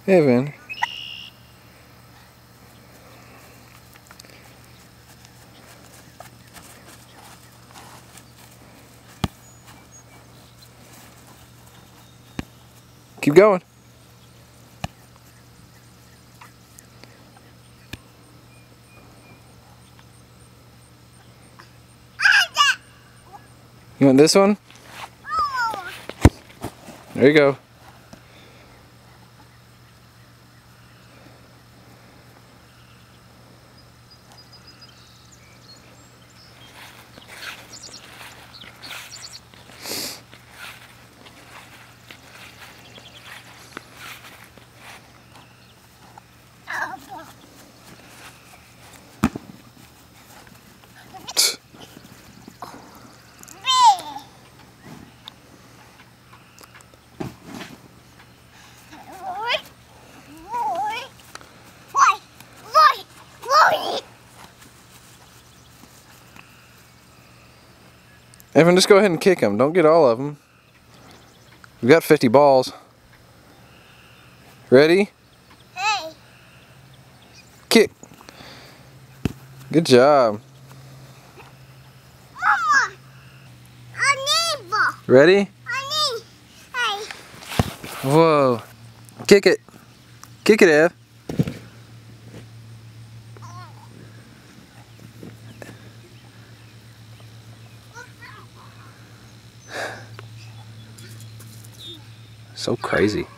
Evan. Keep going. You want this one? There you go. Evan, just go ahead and kick them. Don't get all of them. We've got 50 balls. Ready? Hey. Kick. Good job. Mama. I need ball. Ready? I need. Hey. Whoa. Kick it. Kick it, Ev. So crazy.